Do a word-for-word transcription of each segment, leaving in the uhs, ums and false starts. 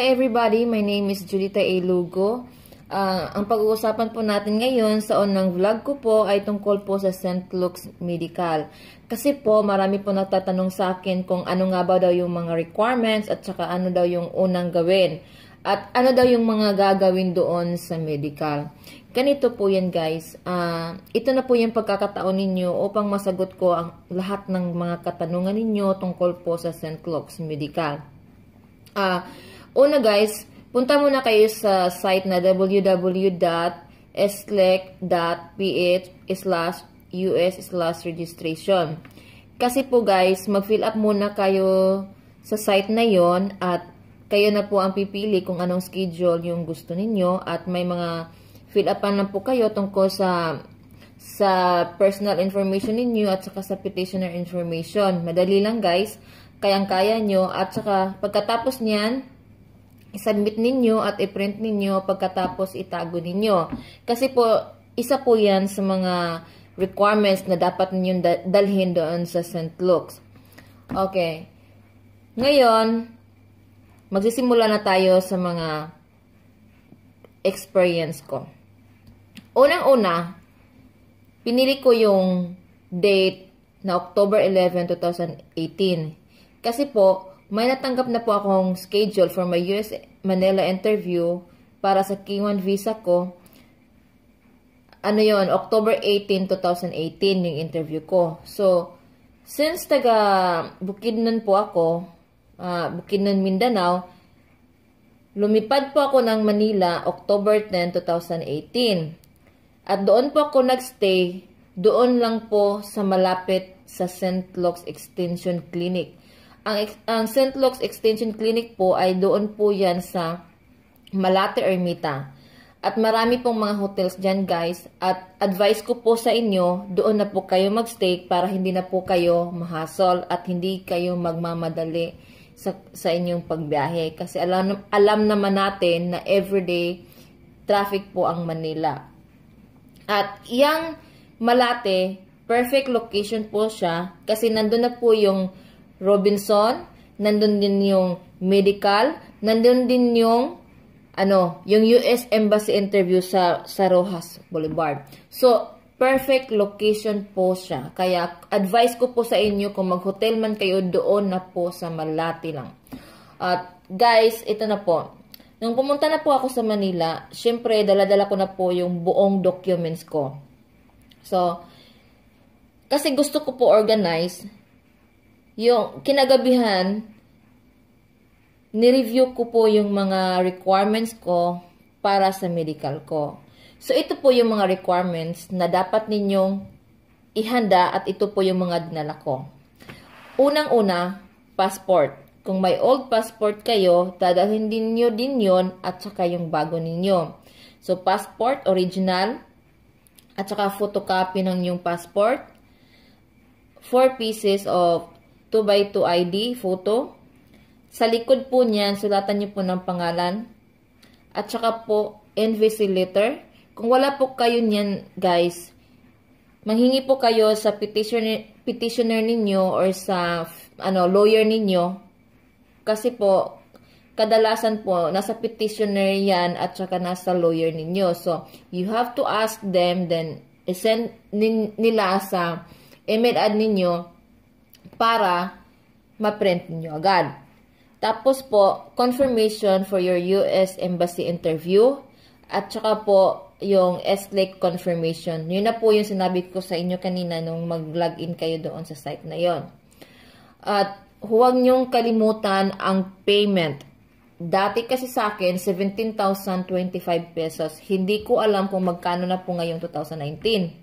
Hi everybody, my name is Julita A. Lugo. Uh, ang pag-uusapan po natin ngayon sa unang vlog ko po ay tungkol po sa Saint Luke's Medical. Kasi po marami po nagtatanong sa akin kung ano nga ba daw yung mga requirements at saka ano daw yung unang gawin. At ano daw yung mga gagawin doon sa medical. Ganito po yan guys. Uh, ito na po yung pagkakataon ninyo upang masagot ko ang lahat ng mga katanungan ninyo tungkol po sa Saint Luke's Medical. Uh, una guys, punta muna kayo sa site na w w w dot s l e c dot p h slash u s slash registration. Kasi po guys, mag-fill up muna kayo sa site na yon at kayo na po ang pipili kung anong schedule yung gusto ninyo at may mga fill upan lang po kayo tungkol sa sa personal information ninyo at saka sa petitioner information. Madali lang guys, kayang-kaya nyo at saka pagkatapos niyan, i-submit ninyo at i-print ninyo pagkatapos itago ninyo. Kasi po, isa po yan sa mga requirements na dapat ninyong da dalhin doon sa Saint Luke's. Okay. Ngayon, magsisimula na tayo sa mga experience ko. Unang-una, pinili ko yung date na October eleventh, two thousand eighteen. Kasi po, may natanggap na po akong schedule for my U S Manila interview para sa K one visa ko. Ano yon, October eighteenth, two thousand eighteen yung interview ko. So, since taga Bukidnon po ako, uh, Bukidnon, Mindanao, lumipad po ako ng Manila October tenth, two thousand eighteen. At doon po ako nagstay, doon lang po sa malapit sa Saint Luke's Extension Clinic. Ang, ang Saint Luke's Extension Clinic po ay doon po yan sa Malate, Ermita. At marami pong mga hotels dyan guys. At advice ko po sa inyo, doon na po kayo magstay para hindi na po kayo mahasol at hindi kayo magmamadali sa, sa inyong pagbiyahe. Kasi alam, alam naman natin na everyday traffic po ang Manila. At yang Malate, perfect location po siya kasi nandun na po yung Robinson, nandun din yung medical, nandun din yung ano, yung U S Embassy interview sa sa Rojas Boulevard. So, perfect location po siya. Kaya advice ko po sa inyo kung mag-hotel man kayo, doon na po sa Malate lang. At guys, ito na po. Nung pumunta na po ako sa Manila, syempre dala-dala ko na po yung buong documents ko. So, kasi gusto ko po organize. Yung kinagabihan, ni-review ko po yung mga requirements ko para sa medical ko. So, ito po yung mga requirements na dapat ninyong ihanda at ito po yung mga dinala ko. Unang-una, passport. Kung may old passport kayo, dadalhin din nyo din yun at saka yung bago ninyo. So, passport, original, at saka photocopy ng yung passport, four pieces of two by two I D, photo. Sa likod po niyan, sulatan niyo po ng pangalan. At saka po, N V C letter. Kung wala po kayo niyan, guys, manghingi po kayo sa petitioner, petitioner ninyo or sa ano lawyer ninyo. Kasi po, kadalasan po, nasa petitioner yan at saka nasa lawyer ninyo. So, you have to ask them, then, isend nila sa email ad ninyo para ma-print niyo agad. Tapos po, confirmation for your U S Embassy interview. At saka po, yung S L E C confirmation. Yun na po yung sinabi ko sa inyo kanina nung mag-login kayo doon sa site na yon. At huwag nyong kalimutan ang payment. Dati kasi sa akin, seventeen thousand twenty-five pesos. Hindi ko alam kung magkano na po ngayong two thousand nineteen.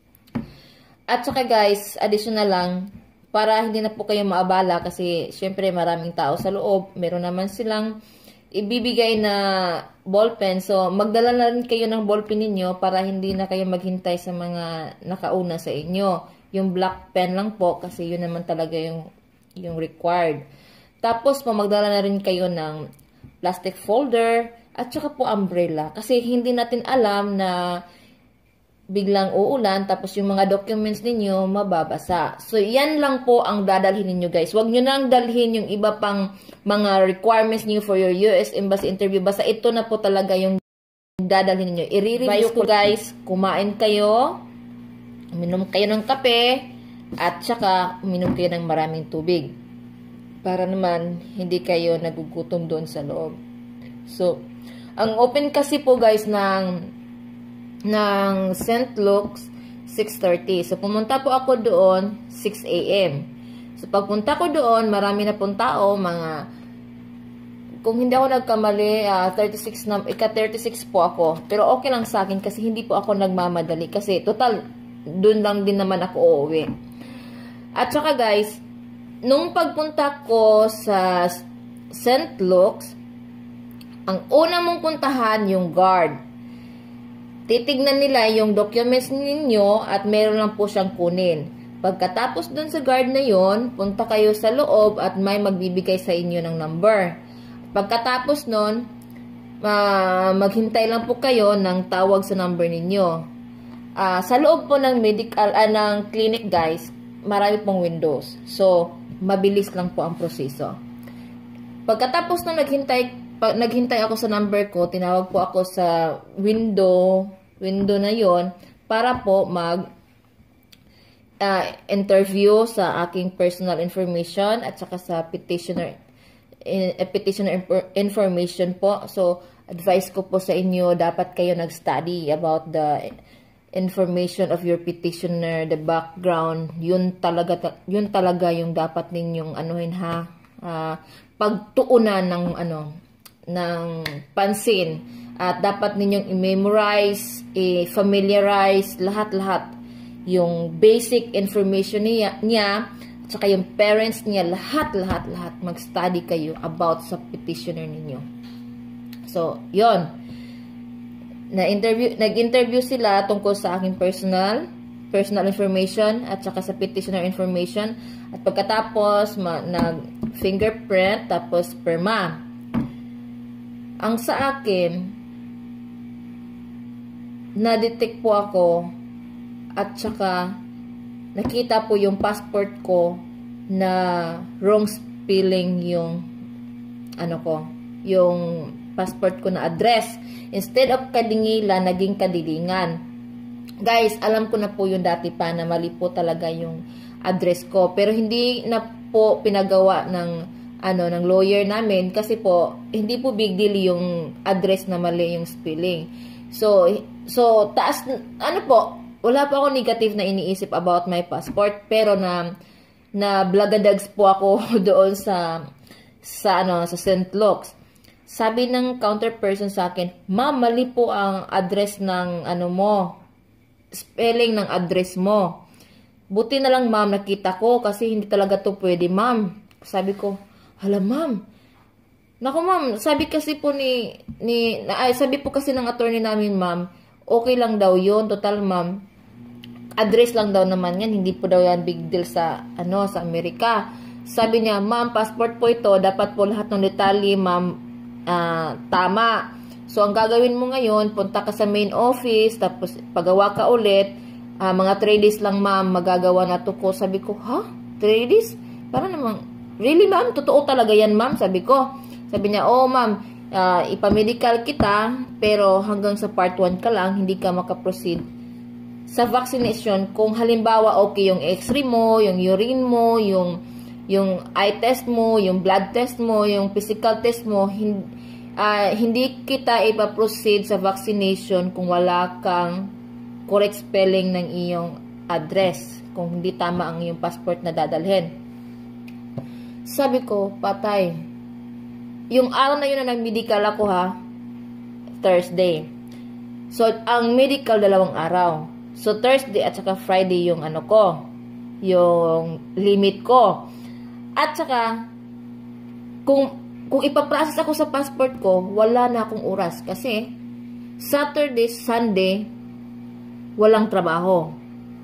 At saka guys, additional lang, para hindi na po kayo maabala kasi syempre maraming tao sa loob. Meron naman silang ibibigay na ballpen. So, magdala na rin kayo ng ballpen ninyo para hindi na kayo maghintay sa mga nakauna sa inyo. Yung black pen lang po kasi yun naman talaga yung, yung required. Tapos po, magdala na rin kayo ng plastic folder at saka po umbrella. Kasi hindi natin alam na biglang uulan, tapos yung mga documents ninyo mababasa. So, yan lang po ang dadalhin ninyo, guys. Huwag nyo nang dalhin yung iba pang mga requirements niyo for your U S Embassy interview. Basta ito na po talaga yung dadalhin ninyo. I-review ko, guys. Kumain kayo, uminom kayo ng kape, at saka uminom kayo ng maraming tubig. Para naman, hindi kayo nagugutom doon sa loob. So, ang open kasi po, guys, ng ng Saint Luke's six thirty. So, pumunta po ako doon six A M So, pagpunta ko doon, marami na pong tao, mga, kung hindi ako nagkamali, uh, thirty-six na, ika thirty-six po ako. Pero okay lang sa akin kasi hindi po ako nagmamadali. Kasi, total, doon lang din naman ako uuwi. At saka, guys, nung pagpunta ko sa Saint Luke's, ang una mong puntahan, yung guard. Titignan nila yung documents ninyo at meron lang po siyang kunin. Pagkatapos dun sa guard na yon, punta kayo sa loob at may magbibigay sa inyo ng number. Pagkatapos nun, uh, maghintay lang po kayo ng tawag sa number ninyo. Uh, sa loob po ng medical, uh, ng clinic, guys, marami pong windows. So, mabilis lang po ang proseso. Pagkatapos nung naghintay, pag naghintay ako sa number ko, tinawag po ako sa window, window na yon para po mag uh, interview sa aking personal information at saka sa petitioner in, uh, petitioner information po. So, advice ko po sa inyo, dapat kayo nag-study about the information of your petitioner, the background. Yun talaga, yun talaga yung dapat ninyong anuhin, ha. Uh, pagtuunan ng ano, ng pansin. At dapat ninyong i-memorize, i-familiarize, lahat-lahat. Yung basic information niya, niya at saka yung parents niya, lahat-lahat-lahat. Mag-study kayo about sa petitioner ninyo. So, yon. Na-interview, nag-interview sila tungkol sa aking personal, personal information at saka sa petitioner information. At pagkatapos, nag-fingerprint, tapos sperma. Ang sa akin, na-detect po ako at saka nakita po yung passport ko na wrong spelling yung ano ko, yung passport ko na address. Instead of Kadingila, naging Kadilingan. Guys, alam ko na po yung dati pa na mali po talaga yung address ko. Pero hindi na po pinagawa ng ano ng lawyer namin kasi po hindi po big deal yung address na mali yung spelling. So, so taas, ano po, wala pa ako negative na iniisip about my passport, pero na, na blagadags po ako doon sa, sa, ano, sa Saint Luke's. Sabi ng counter person sa akin, ma'am, mali po ang address ng, ano mo, spelling ng address mo. Buti na lang, ma'am, nakita ko, kasi hindi talaga to pwede, ma'am. Sabi ko, hala, ma'am, naku, ma'am, sabi kasi po ni, ni ay, sabi po kasi ng attorney namin, ma'am, okay lang daw yun, total, ma'am, address lang daw naman yan, hindi po daw yan big deal sa, ano, sa Amerika. Sabi niya, ma'am, passport po ito, dapat po lahat ng detalye, ma'am, uh, tama. So, ang gagawin mo ngayon, punta ka sa main office, tapos pagawa ka ulit, uh, mga three days lang, ma'am, magagawa na to ko. Sabi ko, ha? three days? Para namang, really, ma'am? Totoo talaga yan, ma'am? Sabi ko. Sabi niya, oh ma'am, uh, ipamedical kita, pero hanggang sa part one ka lang, hindi ka makaproceed sa vaccination. Kung halimbawa, okay yung x-ray mo, yung urine mo, yung, yung eye test mo, yung blood test mo, yung physical test mo, hindi, uh, hindi kita ipaproceed sa vaccination kung wala kang correct spelling ng iyong address, kung hindi tama ang iyong passport na dadalhin. Sabi ko, patay. Yung araw na yun na nag-medical ako, ha, Thursday. So, ang medical dalawang araw. So, Thursday at saka Friday yung ano ko, yung limit ko. At saka, kung, kung ipaprocess ako sa passport ko, wala na akong oras. Kasi, Saturday, Sunday, walang trabaho.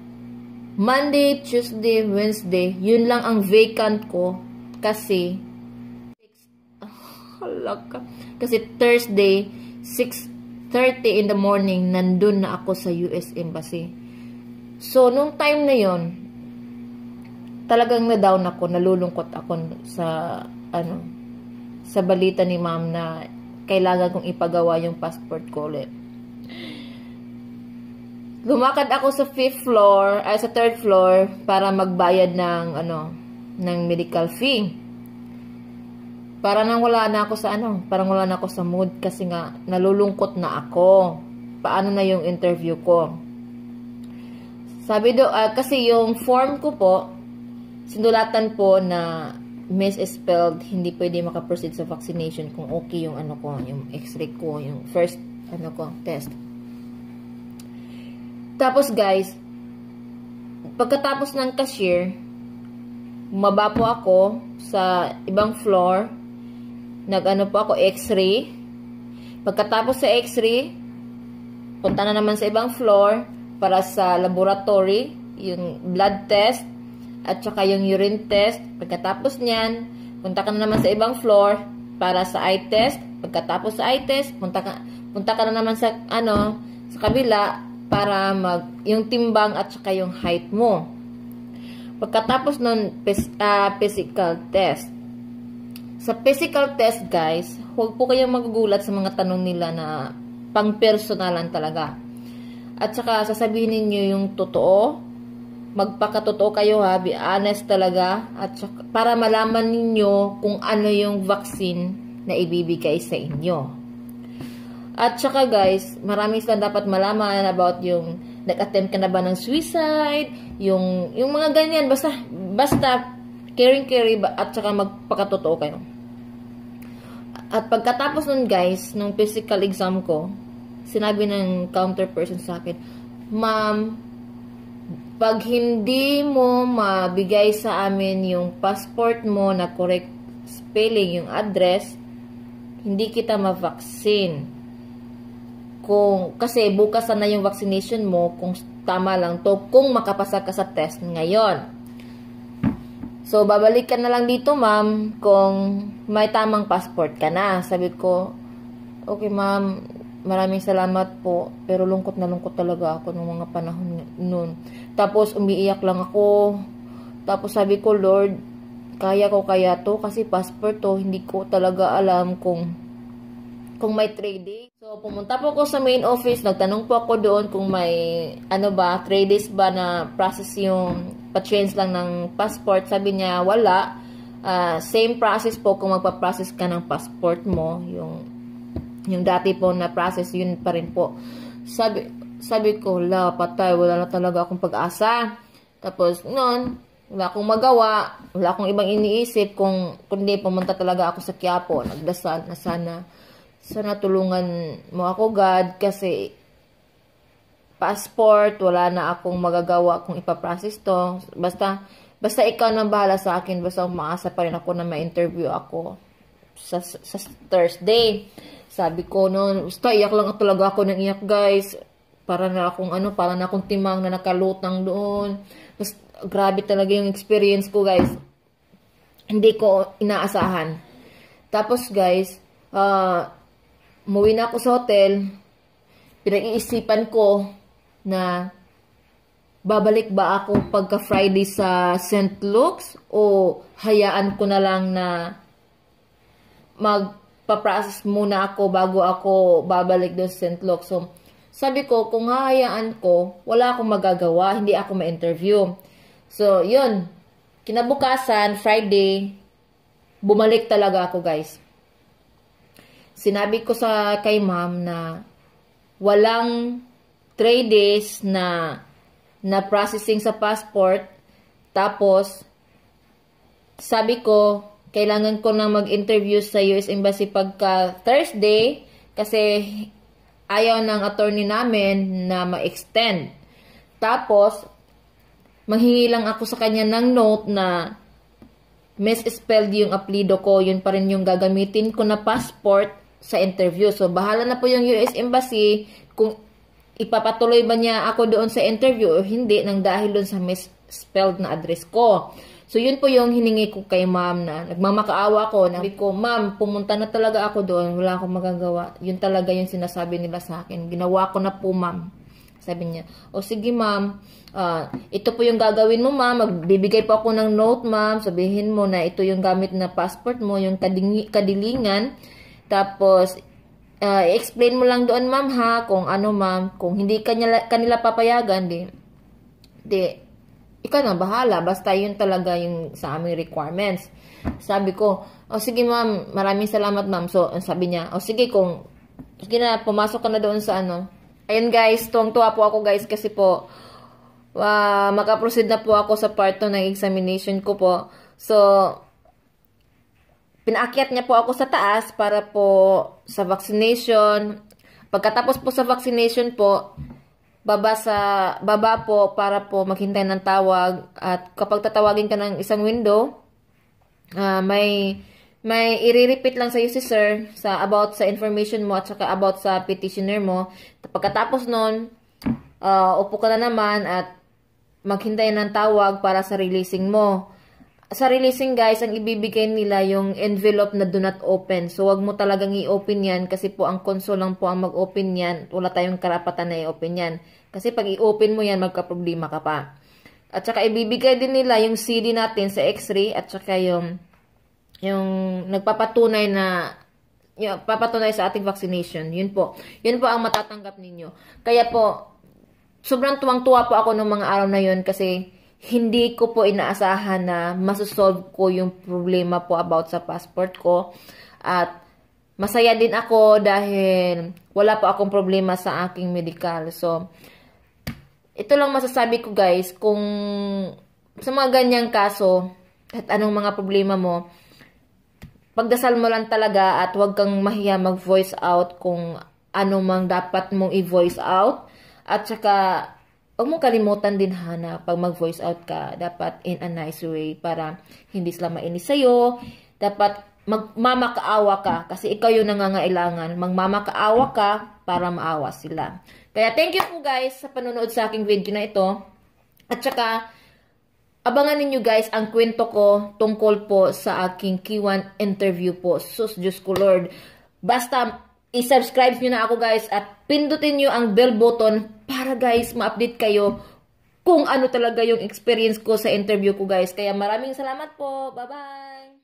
Monday, Tuesday, Wednesday, yun lang ang vacant ko. Kasi, Kasi Thursday, six thirty in the morning, nandun na ako sa U S Embassy. So, nung time na yon, talagang na-down ako, nalulungkot ako sa, ano, sa balita ni ma'am na kailangan kong ipagawa yung passport ko ulit. Lumakad ako sa fifth floor, ay sa third floor, para magbayad ng, ano, ng medical fee. Para nang wala na ako sa, ano, parang wala na ako sa mood kasi nga, nalulungkot na ako. Paano na yung interview ko? Sabi do, uh, kasi yung form ko po, sinulatan po na misspelled, hindi pwede makaproceed sa vaccination kung okay yung ano ko, yung x-ray ko, yung first, ano ko, test. Tapos guys, pagkatapos ng cashier, bumaba po ako sa ibang floor, nag-ano po ako, x-ray. Pagkatapos sa x-ray, punta na naman sa ibang floor para sa laboratory, yung blood test, at saka yung urine test. Pagkatapos niyan, punta ka na naman sa ibang floor para sa eye test. Pagkatapos sa eye test, punta ka, punta ka na naman sa, ano, sa kabila para mag, yung timbang at saka yung height mo. Pagkatapos nun, uh, physical test. Sa physical test, guys, huwag po kayong magugulat sa mga tanong nila na pang-personalan talaga. At saka, sasabihin ninyo yung totoo. Magpakatotoo kayo ha, be honest talaga. At saka, para malaman ninyo kung ano yung vaccine na ibibigay sa inyo. At saka guys, marami silang dapat malaman about yung nag-attempt ka na ba ng suicide, yung, yung mga ganyan. Basta, basta, caring-carry at saka magpakatotoo kayo. At pagkatapos nun guys, nung physical exam ko, sinabi ng counter person sa akin, ma'am, pag hindi mo mabigay sa amin yung passport mo na correct spelling, yung address, hindi kita ma-vaccine. Kung, kasi bukas na yung vaccination mo, kung tama lang to, kung makapasa ka sa test ngayon. So, babalik ka na lang dito, ma'am, kung may tamang passport ka na. Sabi ko, okay, ma'am, maraming salamat po, pero lungkot na lungkot talaga ako ng mga panahon noon. Tapos, umiiyak lang ako. Tapos, sabi ko, Lord, kaya ko kaya to? Kasi passport to, hindi ko talaga alam kung kung may three days. So, pumunta po ako sa main office, nagtanong po ako doon kung may, ano ba, three days ba na process yung pa-change lang ng passport. Sabi niya, wala. Uh, same process po kung magpa-process ka ng passport mo. Yung, yung dati po na process, yun pa rin po. Sabi, sabi ko, la, patay, wala na talaga akong pag-asa. Tapos, noon, wala akong magawa, wala akong ibang iniisip kung kundi pumunta talaga ako sa Quiapo. Nagdasal na sana sana tulungan mo ako, God, kasi passport, wala na akong magagawa kung ipaprocess to. Basta, basta ikaw nang bahala sa akin, basta umaasa pa rin ako na ma-interview ako sa, sa Thursday. Sabi ko noon, basta iyak lang talaga ako ng iyak, guys. Para na akong ano, para na akong timang na nakalutang doon. Basta, grabe talaga yung experience ko, guys. Hindi ko inaasahan. Tapos, guys, ah, uh, umuwi na ako sa hotel, pinag-iisipan ko na babalik ba ako pagka Friday sa Saint Luke's o hayaan ko na lang na magpa-process muna ako bago ako babalik doon sa Saint Luke's. So, sabi ko, kung hahayaan ko, wala akong magagawa, hindi ako ma-interview. So, yun. Kinabukasan, Friday, bumalik talaga ako, guys. Sinabi ko sa kay ma'am na walang three days na na processing sa passport. Tapos, sabi ko, kailangan ko nang mag-interview sa U S Embassy pagka Thursday kasi ayaw ng attorney namin na ma-extend. Tapos, manghingi lang ako sa kanya ng note na misspelled yung apelido ko. Yun pa rin yung gagamitin ko na passport sa interview. So, bahala na po yung U S Embassy kung ipapatuloy ba niya ako doon sa interview o hindi nang dahil doon sa misspelled na address ko. So, yun po yung hiningi ko kay ma'am na nagmamakaawa ko. Sabi ko, ma'am, pumunta na talaga ako doon. Wala akong magagawa. Yun talaga yung sinasabi nila sa akin. Ginawa ko na po, ma'am. Sabi niya, o sige, ma'am. Uh, ito po yung gagawin mo, ma'am. Magbibigay po ako ng note, ma'am. Sabihin mo na ito yung gamit na passport mo, yung kading kadilingan. Tapos, uh, i-explain mo lang doon, ma'am, ha, kung ano, ma'am. Kung hindi kanila, kanila papayagan, di, di, ikaw na bahala, basta yun talaga yung sa aming requirements. Sabi ko, o sige ma'am, maraming salamat ma'am. So, sabi niya, o sige kung, sige na, pumasok ka na doon sa ano. Ayun guys, tuwang-tuwa po ako guys kasi po, uh, maka-proceed na po ako sa part two ng examination ko po. So, pinaakyat niya po ako sa taas para po sa vaccination. Pagkatapos po sa vaccination po, baba sa baba po para po maghintay ng tawag, at kapag tatawagin ka ng isang window, uh, may may i-repeat lang sa iyo si sir sa about sa information mo at saka about sa petitioner mo. Pagkatapos nun, uh, upo ka na naman at maghintay ng tawag para sa releasing mo. Sa releasing guys, ang ibibigay nila yung envelope na do not open. So, wag mo talagang i-open yan kasi po ang console lang po ang mag-open yan. Wala tayong karapatan na i-open yan. Kasi pag i-open mo yan, magka-problema ka pa. At saka ibibigay din nila yung C D natin sa X-ray at saka yung yung nagpapatunay na yung papatunay sa ating vaccination. Yun po. Yun po ang matatanggap ninyo. Kaya po, sobrang tuwang-tuwa po ako ng mga araw na yun kasi hindi ko po inaasahan na masosolve ko yung problema po about sa passport ko. At masaya din ako dahil wala po akong problema sa aking medical. So, ito lang masasabi ko guys, kung sa mga ganyang kaso, at anong mga problema mo, pagdasal mo lang talaga at huwag kang mahiya mag-voice out kung ano mang dapat mong i-voice out. At saka, huwag mong kalimutan din ha na pag mag-voice out ka, dapat in a nice way para hindi sila mainis sa'yo. Dapat magmamakaawa ka kasi ikaw yung nangangailangan. Magmamakaawa ka para maawa sila. Kaya thank you po guys sa panonood sa aking video na ito. At saka, abangan ninyo guys ang kwento ko tungkol po sa aking Q one interview po. Sus, Diyos ko Lord. Basta, i-subscribe nyo na ako guys at pindutin nyo ang bell button para guys ma-update kayo kung ano talaga yung experience ko sa interview ko guys. Kaya maraming salamat po. Bye-bye!